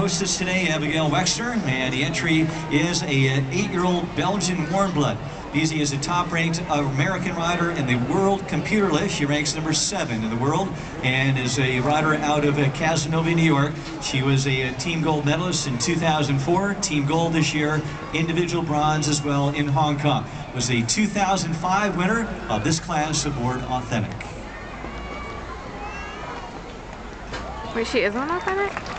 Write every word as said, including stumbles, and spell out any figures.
hostess today, Abigail Wexner, and the entry is a eight-year-old Belgian warm blood. Beezie is a top-ranked American rider in the world computer list. She ranks number seven in the world and is a rider out of Casanova, New York. She was a team gold medalist in two thousand four, team gold this year, individual bronze as well in Hong Kong. Was a two thousand five winner of this class aboard Authentic. Wait, she is on Authentic?